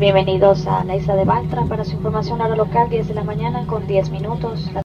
Bienvenidos a la isla de Balta. Para su información hora local, 10 de la mañana con 10 minutos.